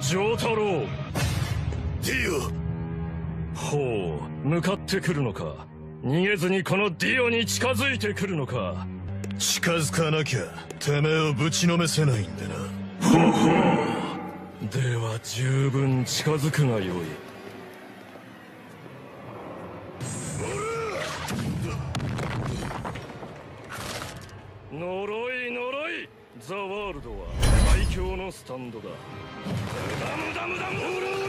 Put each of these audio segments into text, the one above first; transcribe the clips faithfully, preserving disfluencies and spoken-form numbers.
丈太郎。 ディオ。 ほう、向かってくるのか。逃げずにこのディオに近づいてくるのか。 近づかなきゃてめえをぶちのめせないんでな。 ほほう。では十分近づくがよい。呪い呪い。ザ・ワールドは最強のスタンドだ。無駄無駄無駄無駄。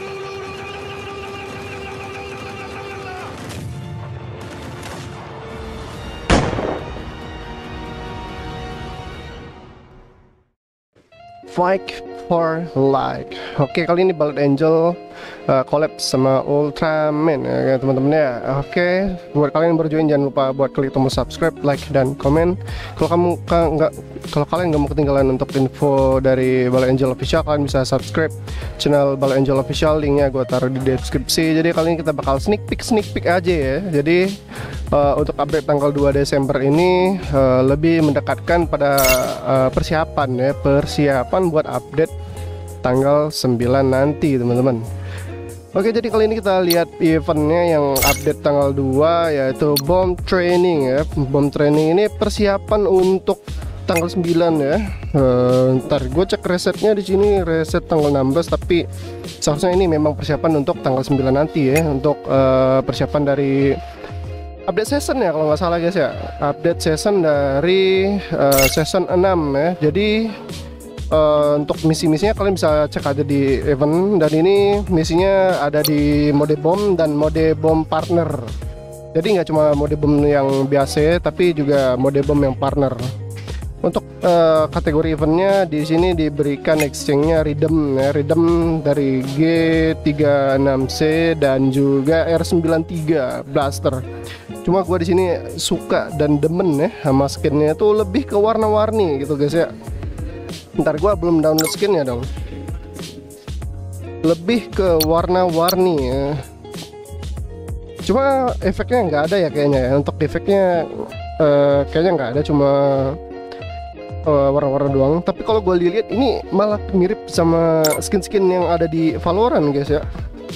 Fight for Life. Oke, kali ini Bullet Angel uh, collab sama Ultraman ya teman-teman ya. Oke, buat kalian yang baru join jangan lupa buat klik tombol subscribe, like dan komen. Kalau kamu nggak, kalau kalian nggak mau ketinggalan untuk info dari Bullet Angel Official, kalian bisa subscribe channel Bullet Angel Official. Linknya gue taruh di deskripsi. Jadi kali ini kita bakal sneak peek sneak peek aja ya. Jadi uh, untuk update tanggal dua Desember ini uh, lebih mendekatkan pada uh, persiapan ya, persiapan buat update tanggal sembilan nanti teman-teman. Oke, jadi kali ini kita lihat eventnya yang update tanggal dua, yaitu Bomb Training ya. Bomb Training ini persiapan untuk tanggal sembilan ya. Uh, ntar gue cek resetnya di sini, reset tanggal enam belas, tapi seharusnya ini memang persiapan untuk tanggal sembilan nanti ya, untuk uh, persiapan dari update season ya kalau nggak salah guys ya. Update season dari uh, season enam ya. Jadi Uh, untuk misi-misinya kalian bisa cek aja di event, dan ini misinya ada di mode bom dan mode bom partner. Jadi nggak cuma mode bom yang biasa, tapi juga mode bom yang partner. Untuk uh, kategori eventnya di sini diberikan exchange-nya Rhythm ya, Rhythm dari G tiga enam C dan juga R sembilan tiga Blaster. Cuma gua di sini suka dan demen ya sama skinnya tuh lebih ke warna-warni gitu guys ya. Ntar gua belum download skinnya dong. Lebih ke warna-warni ya. Cuma efeknya nggak ada ya kayaknya ya. Untuk efeknya uh, kayaknya nggak ada, cuma uh, warna-warna doang. Tapi kalau gue lihat ini malah mirip sama skin-skin yang ada di Valorant guys ya.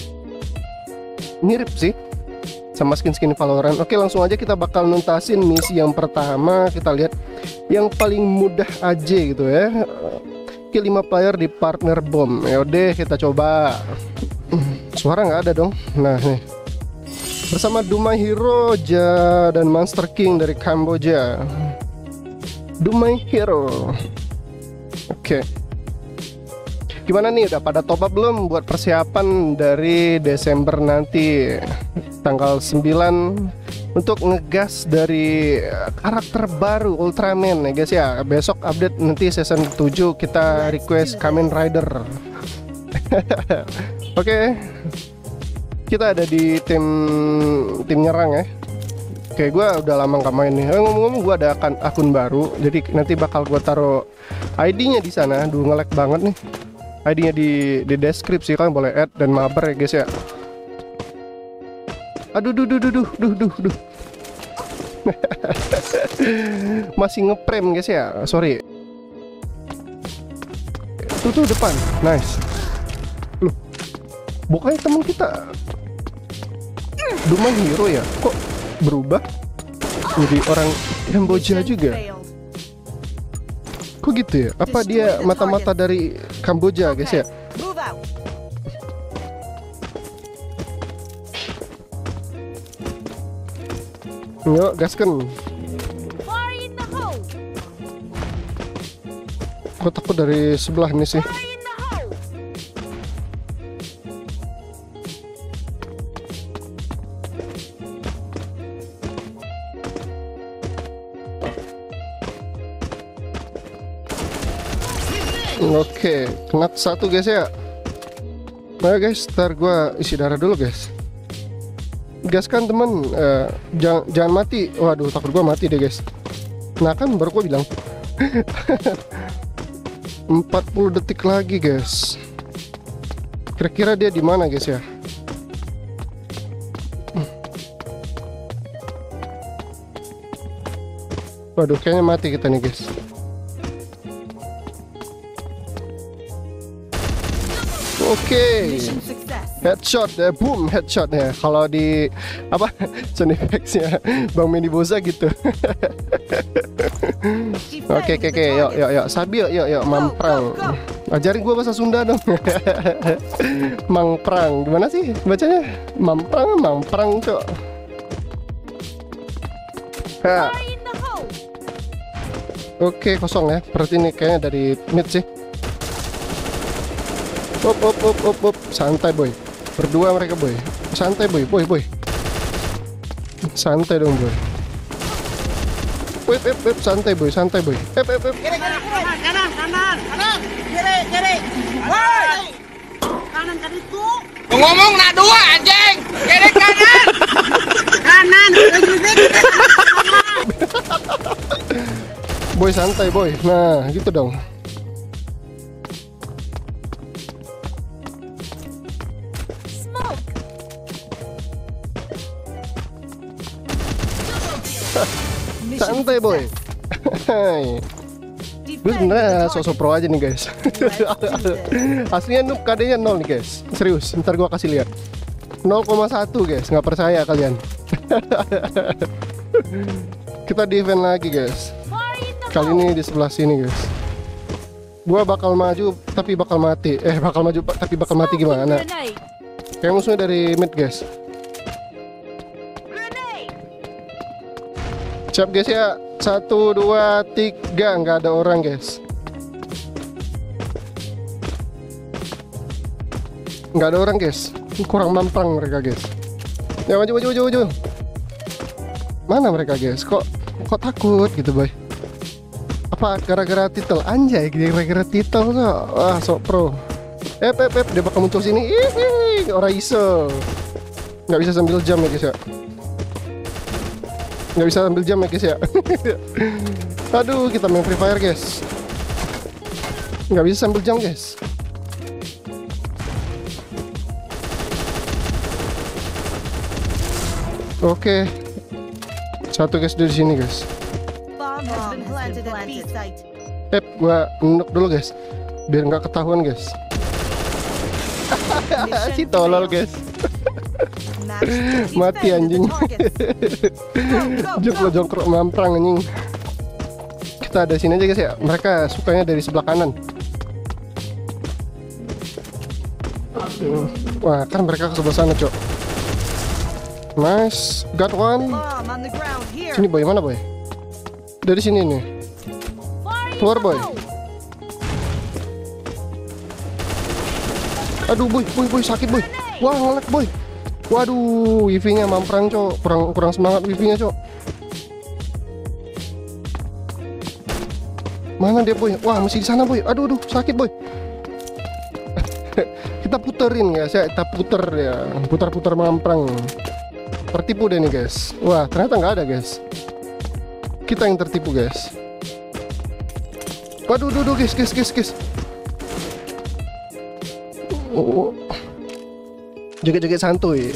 Mirip sih sama skin-skin Valorant. Oke, langsung aja kita bakal nuntasin misi yang pertama. Kita lihat yang paling mudah aja gitu ya. Kill lima player di partner bom. Yaudah kita coba. Suara nggak ada dong. Nah nih, bersama Dumai Hero Ja dan Monster King dari Kamboja. Dumai Hero. Oke, gimana nih, udah pada top up belum buat persiapan dari Desember nanti tanggal sembilan untuk ngegas dari karakter baru Ultraman ya guys ya. Besok update nanti season tujuh kita request Kamen Rider. Oke, kita ada di tim tim nyerang ya. Oke, gue udah lama gak main nih. Ngomong-ngomong, gue ada akun, akun baru, jadi nanti bakal gue taruh I D-nya di sana. Duh, nge-lag banget nih. I D-nya di di deskripsi, kalian boleh add dan mabar ya guys ya. Aduh, duh, duh, duh, duh, duh, duh, duh. Masih ngeprem guys ya, sorry. Tuh tuh depan, nice. Loh, bukannya teman kita Dumai Hero ya? Kok berubah jadi orang Kamboja juga? Kok gitu ya? Apa dia mata-mata dari Kamboja guys ya? Yuk, gaskan. Gue takut dari sebelah ini sih. Oke, kena satu guys ya. Nah guys, ntar gue isi darah dulu guys. Gaskan temen, uh, jangan, jangan mati. Waduh, takut gua mati deh guys. Nah kan baru gua bilang empat puluh detik lagi guys. Kira-kira dia di mana guys ya? Waduh, kayaknya mati kita nih guys. Oke. Mission success. Headshot, eh, boom, headshot ya. Kalau di apa sound effects-nya Bang Mini Boza gitu. Oke, oke, oke, yuk, yuk, yuk, Sabi, yuk, yuk, yuk, mamprang. Ajarin gua bahasa Sunda dong. Mangprang, gimana sih bacanya? Mamprang, mamprang, cok. Ha. Oke, kosong ya. Berarti ini kayaknya dari mid sih. Op, op, op, op, op, santai boy. Berdua mereka boy. Santai boy, boy, boy. Santai dong boy. Wip, wip, wip, santai boy, santai boy. Wip, wip, wip. Kiri, kiri, kanan, kanan, kanan, kanan, kiri, kiri, woi, kanan kan itu. Ngomong nak dua anjing, kiri kanan, Kanan, kiri, Boy santai boy. Nah, gitu dong. Santai boy. Hai. Gue sebenernya sosok pro aja nih guys. Aslinya noob, K D-nya nol nih guys. Serius, ntar gua kasih lihat. nol koma satu guys, nggak percaya kalian. Kita di event lagi guys. Kali ini di sebelah sini guys. Gua bakal maju tapi bakal mati. Eh bakal maju tapi bakal mati gimana? Kayak musuhnya dari mid guys. Siap guys ya. Satu, dua, tiga. Nggak ada orang guys. Nggak ada orang guys. Kurang mamprang mereka guys. Ya maju, maju, maju, maju. Mana mereka guys? Kok kok takut gitu boy? Apa gara-gara titel? Anjay, gara-gara titel kok. Wah, sok pro. Eh, eh, eh, dia bakal muncul sini. Ih, orang iso. Nggak bisa sambil jam ya guys ya. Nggak bisa ambil jam ya guys ya. Aduh, kita main Free Fire guys. Nggak bisa sambil jam guys. Oke, satu guys dari sini guys. Bomb has been planted at B site. Eh, gua nunduk dulu guys, biar nggak ketahuan guys. Si tolol guys. Mati anjing. Jongkrok jongkrok mamprang anjing. Kita ada sini aja guys ya. Mereka sukanya dari sebelah kanan. Wah, kan mereka ke sebelah sana, cok. Nice, got one. Sini boy, mana boy? Dari sini nih. Keluar boy. Aduh boy, boy, boy, sakit boy. Wah, ngelek boy. Waduh, wifi-nya mamprang cok. Kurang kurang semangat wifi-nya cok. Mana dia boy? Wah, masih di sana boy. Aduh, aduh, sakit boy. Kita puterin guys ya, kita puter ya, putar-putar mamprang. Tertipu deh nih guys. Wah, ternyata nggak ada guys. Kita yang tertipu guys. Waduh, duh, duh, guys, guys, guys, guys. Oh, joget-joget santuy.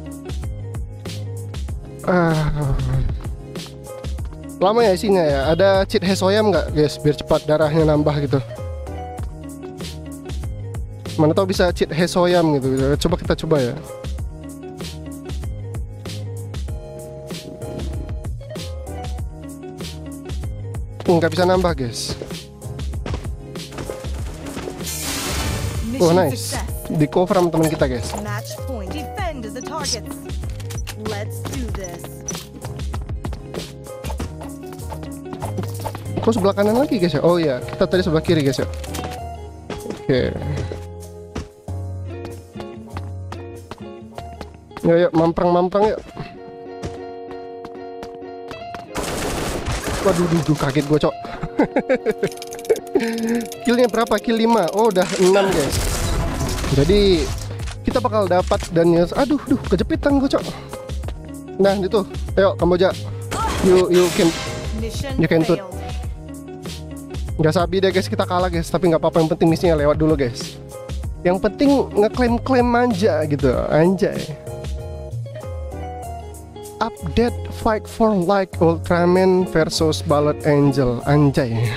Ah, lama ya isinya ya. Ada cheat Hesoyam nggak guys? Biar cepat darahnya nambah gitu. Mana tahu bisa cheat Hesoyam gitu. Coba kita coba ya. Nggak bisa nambah guys. Oh nice, di cover sama teman kita guys. Match point. Defend the targets. Let's do this. Kok sebelah kanan lagi guys ya? Oh iya, kita tadi sebelah kiri guys ya. Oke. Yuk, yuk, mamprang-mamprang yuk. Waduh, duh, duh, kaget gue cok. Killnya berapa? Kill lima. Oh udah enam guys. Jadi kita bakal dapat dan ya, aduh, duh, kejepitan gue cok. Nah itu, ayo Kamboja, you you can you can tut. Nggak sabi deh guys, kita kalah guys. Tapi nggak apa-apa, yang penting misinya lewat dulu guys. Yang penting ngeklaim-klaim aja gitu, anjay. Update Fight for Like Ultraman versus Ballad Angel, anjay.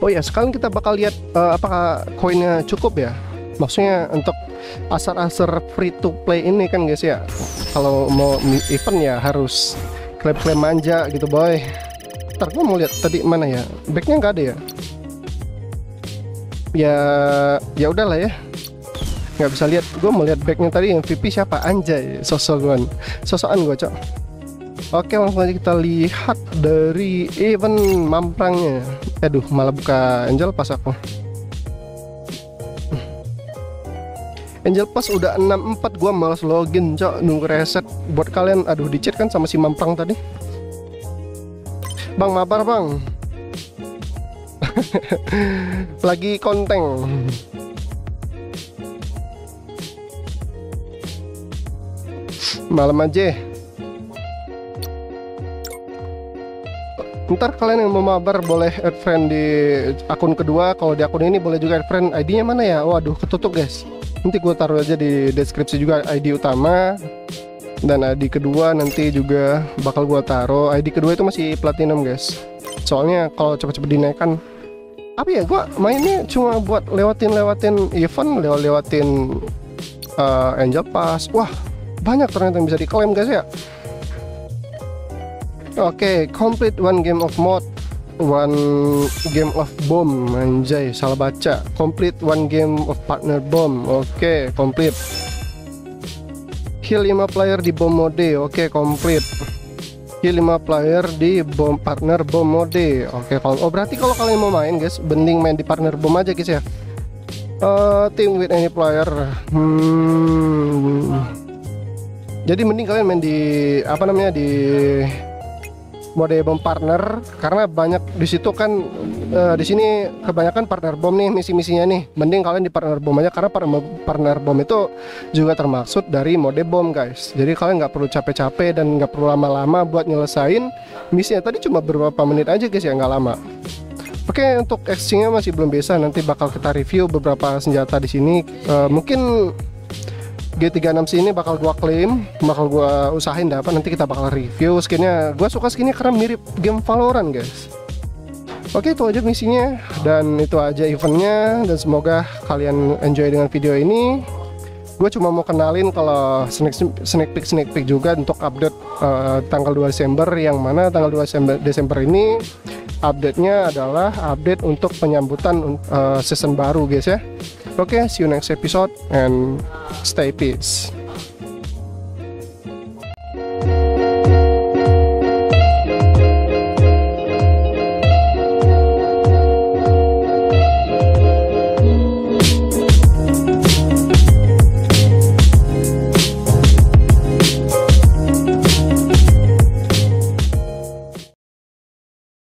Oh ya, sekarang kita bakal lihat uh, apakah koinnya cukup ya. Maksudnya untuk asar-asar free to play ini kan guys ya. Kalau mau event ya harus klaim-klaim manja gitu boy. Ntar gue mau lihat tadi mana ya. Backnya nggak ada ya. Ya, ya udahlah ya. Nggak bisa lihat. Gue mau lihat backnya tadi yang V P siapa, anjay. Sosokan, sosokan gue cok. Oke, langsung aja kita lihat dari event mamprangnya. Aduh, malah buka Angel Pass aku. Angel Pass udah enam empat, gua malas login, cok, nunggu reset. Buat kalian, aduh di chat kan sama si mamprang tadi. Bang, mabar bang. Lagi konteng. Malam aja. Ntar kalian yang mau mabar boleh add friend di akun kedua. Kalau di akun ini boleh juga add friend. I D-nya mana ya? Waduh, ketutup guys. Nanti gue taruh aja di deskripsi juga I D utama. Dan I D kedua nanti juga bakal gue taruh. I D kedua itu masih platinum guys. Soalnya kalau cepet-cepet dinaikkan, apa ya, gue mainnya cuma buat lewatin-lewatin event, lewat-lewatin uh, Angel Pass. Wah, banyak ternyata yang bisa diklaim guys ya. Oke, okay, complete one game of mod, one game of bomb, anjay, salah baca. Complete one game of partner bomb, oke, okay, complete. Heal lima player di bomb mode, oke, okay, complete. Heal lima player di bomb partner bomb mode, oke. Okay, oh berarti kalau kalian mau main guys, mending main di partner bomb aja guys ya. Uh, team with any player, hmm. Jadi mending kalian main di apa namanya di mode bom partner, karena banyak di situ kan. Uh, di sini kebanyakan partner bom nih misi-misinya nih. Mending kalian di partner bom aja, karena partner, partner bom itu juga termaksud dari mode bom guys. Jadi kalian nggak perlu capek-capek dan nggak perlu lama-lama buat nyelesain misinya. Tadi cuma beberapa menit aja guys ya, nggak lama. Oke, untuk exchange-nya masih belum bisa. Nanti bakal kita review beberapa senjata di sini. Uh, mungkin G tiga enam sini bakal gua klaim, bakal gua usahain dapat. Nanti kita bakal review skinnya. Gua suka skinnya karena mirip game Valorant guys. Oke, itu aja misinya dan itu aja eventnya, dan semoga kalian enjoy dengan video ini. Gue cuma mau kenalin kalau sneak, sneak peek sneak peek juga untuk update uh, tanggal dua Desember, yang mana tanggal dua Desember ini update-nya adalah update untuk penyambutan uh, season baru guys ya. Oke, okay, see you next episode and stay peace.